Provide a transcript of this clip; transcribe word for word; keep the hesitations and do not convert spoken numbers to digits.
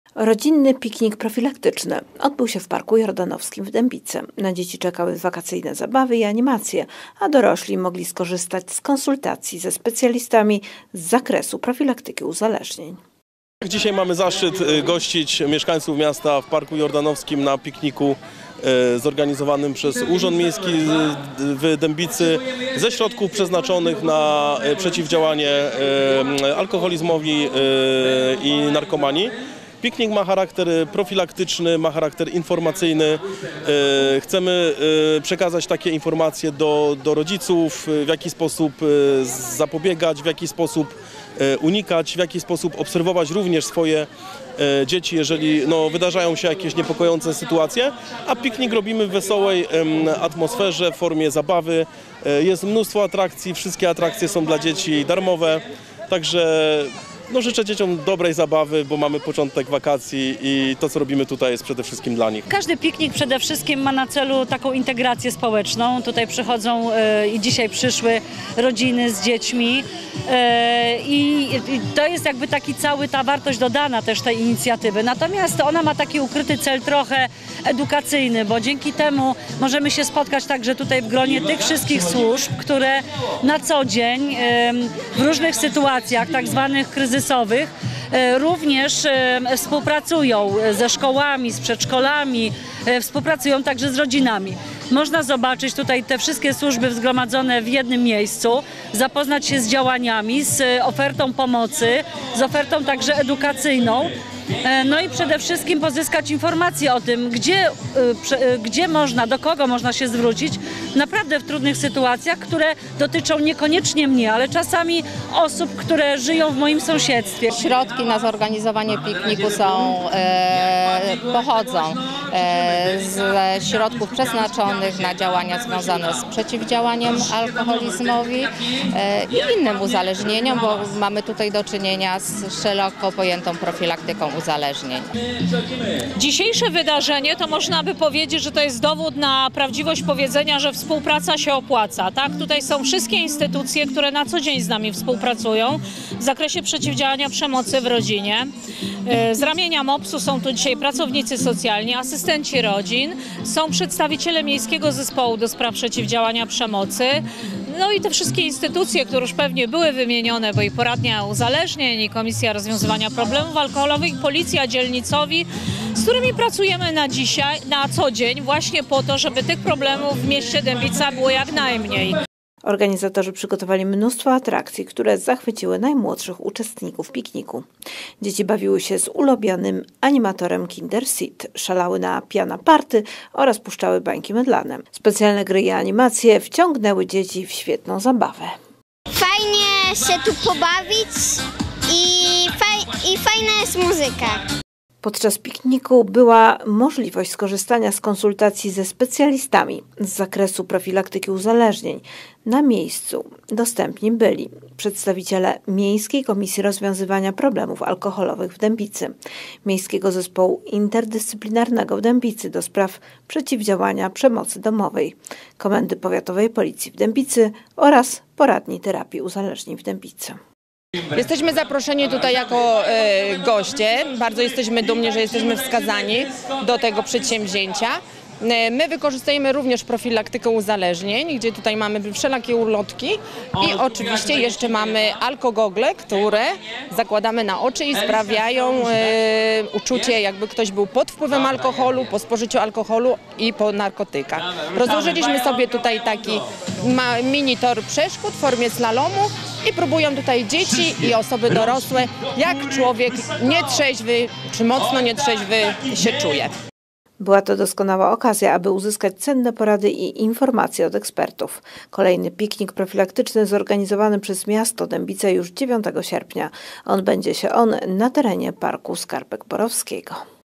Rodzinny piknik profilaktyczny odbył się w Parku Jordanowskim w Dębicy. Na dzieci czekały wakacyjne zabawy i animacje, a dorośli mogli skorzystać z konsultacji ze specjalistami z zakresu profilaktyki uzależnień. Dzisiaj mamy zaszczyt gościć mieszkańców miasta w Parku Jordanowskim na pikniku zorganizowanym przez Urząd Miejski w Dębicy ze środków przeznaczonych na przeciwdziałanie alkoholizmowi i narkomanii. Piknik ma charakter profilaktyczny, ma charakter informacyjny. Chcemy przekazać takie informacje do, do rodziców, w jaki sposób zapobiegać, w jaki sposób unikać, w jaki sposób obserwować również swoje dzieci, jeżeli no, wydarzają się jakieś niepokojące sytuacje. A piknik robimy w wesołej atmosferze, w formie zabawy. Jest mnóstwo atrakcji, wszystkie atrakcje są dla dzieci darmowe, także no, życzę dzieciom dobrej zabawy, bo mamy początek wakacji i to, co robimy tutaj, jest przede wszystkim dla nich. Każdy piknik przede wszystkim ma na celu taką integrację społeczną. Tutaj przychodzą e, i dzisiaj przyszły rodziny z dziećmi e, i, i to jest jakby taki cały ta wartość dodana też tej inicjatywy. Natomiast ona ma taki ukryty cel trochę edukacyjny, bo dzięki temu możemy się spotkać także tutaj w gronie tych wszystkich służb, które na co dzień e, w różnych sytuacjach, tak zwanych kryzysowych, również współpracują ze szkołami, z przedszkolami, współpracują także z rodzinami. Można zobaczyć tutaj te wszystkie służby zgromadzone w jednym miejscu, zapoznać się z działaniami, z ofertą pomocy, z ofertą także edukacyjną. No i przede wszystkim pozyskać informacje o tym, gdzie, gdzie można, do kogo można się zwrócić naprawdę w trudnych sytuacjach, które dotyczą niekoniecznie mnie, ale czasami osób, które żyją w moim sąsiedztwie. Środki na zorganizowanie pikniku są, e, pochodzą e, ze środków przeznaczonych na działania związane z przeciwdziałaniem alkoholizmowi e, i innym uzależnieniom, bo mamy tutaj do czynienia z szeroko pojętą profilaktyką uzależnień. Dzisiejsze wydarzenie to można by powiedzieć, że to jest dowód na prawdziwość powiedzenia, że współpraca się opłaca. Tak? Tutaj są wszystkie instytucje, które na co dzień z nami współpracują w zakresie przeciwdziałania przemocy w rodzinie. Z ramienia mopsu są tu dzisiaj pracownicy socjalni, asystenci rodzin, są przedstawiciele Miejskiego Zespołu do spraw przeciwdziałania przemocy. No i te wszystkie instytucje, które już pewnie były wymienione, bo i Poradnia Uzależnień, i Komisja Rozwiązywania Problemów Alkoholowych, i Policja Dzielnicowi, z którymi pracujemy na dzisiaj, na co dzień, właśnie po to, żeby tych problemów w mieście Dębica było jak najmniej. Organizatorzy przygotowali mnóstwo atrakcji, które zachwyciły najmłodszych uczestników pikniku. Dzieci bawiły się z ulubionym animatorem Kinder Seed, szalały na piana party oraz puszczały bańki mydlane. Specjalne gry i animacje wciągnęły dzieci w świetną zabawę. Fajnie się tu pobawić i, faj, i fajna jest muzyka. Podczas pikniku była możliwość skorzystania z konsultacji ze specjalistami z zakresu profilaktyki uzależnień. Na miejscu dostępni byli przedstawiciele Miejskiej Komisji Rozwiązywania Problemów Alkoholowych w Dębicy, Miejskiego Zespołu Interdyscyplinarnego w Dębicy do spraw przeciwdziałania przemocy domowej, Komendy Powiatowej Policji w Dębicy oraz Poradni Terapii Uzależnień w Dębicy. Jesteśmy zaproszeni tutaj jako e, goście. Bardzo jesteśmy dumni, że jesteśmy wskazani do tego przedsięwzięcia. E, my wykorzystujemy również profilaktykę uzależnień, gdzie tutaj mamy wszelakie ulotki i oczywiście jeszcze mamy alkogogle, które zakładamy na oczy i sprawiają e, uczucie, jakby ktoś był pod wpływem alkoholu, po spożyciu alkoholu i po narkotykach. Rozłożyliśmy sobie tutaj taki ma, mini tor przeszkód w formie slalomu i próbują tutaj dzieci i osoby dorosłe, jak człowiek nietrzeźwy czy mocno nietrzeźwy się czuje. Była to doskonała okazja, aby uzyskać cenne porady i informacje od ekspertów. Kolejny piknik profilaktyczny zorganizowany przez miasto Dębice już dziewiątego sierpnia. Odbędzie się on na terenie Parku Skarbek Borowskiego.